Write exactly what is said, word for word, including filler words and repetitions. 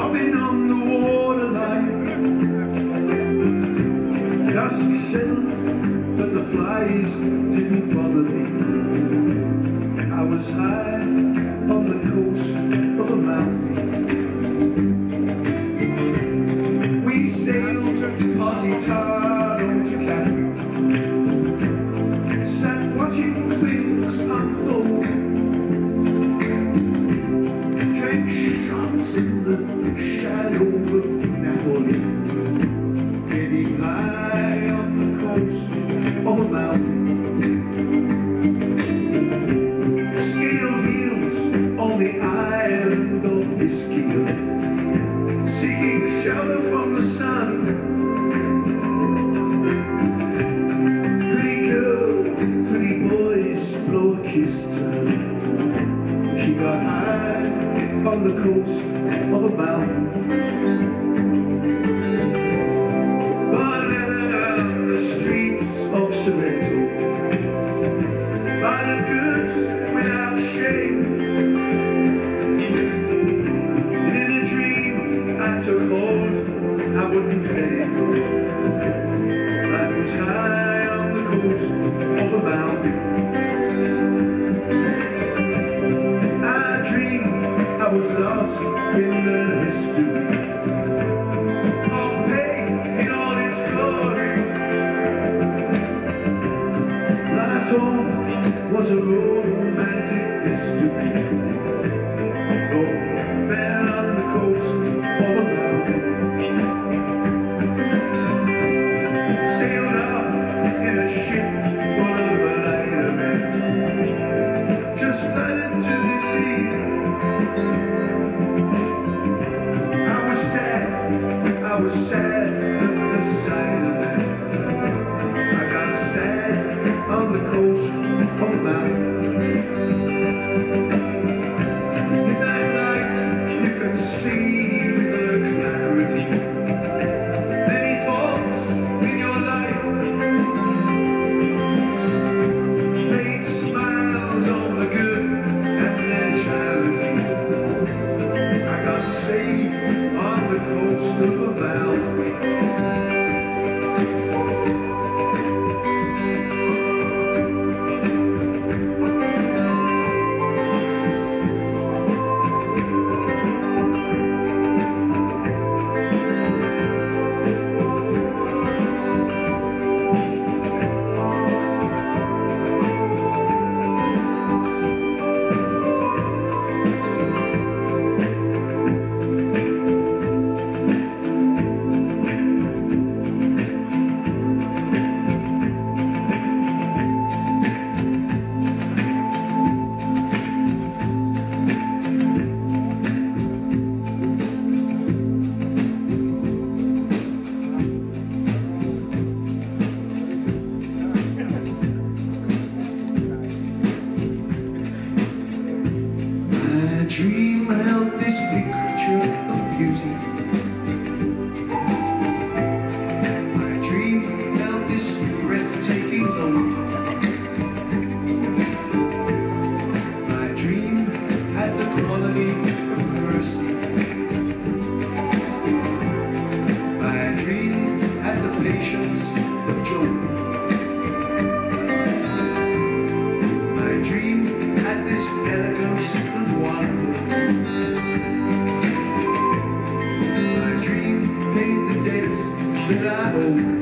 Dropping on the waterline, dusk settled, but the flies didn't bother me. I was high on the coast of Amalfi. We sailed Positano to Capri, sat watching things unfold, drank shots in the shadow of Napoli, getting high on the coast of Amalfi. Scaled heels on the island of Ischia, seeking shelter from the sun. Pretty girl, pretty boys blow a kiss to her. She got high on the coast of Amalfi. The streets of Sorrento, buy the goods without shame. And in a dream I took hold, I wouldn't let it go. Life was high on the coast of Amalfi. I dreamed I was lost in the history. Home was a romantic mystery. Oh, fell on the coast of Amalfi. Sailed off in a ship full of lighter men, just flooded to the sea. I was sad, I was sad at the sight of them. I got sad on the coast of Amalfi. In that light you can see the clarity. Many faults in your life, fake smiles on the good and their charity. I got saved on the coast of Amalfi. My dream held this picture of beauty. My dream held this breathtaking note. My dream had the quality of mercy. My dream had the patience of Job. My dream had this elegance and wonder. My dream paid the debts that I owe.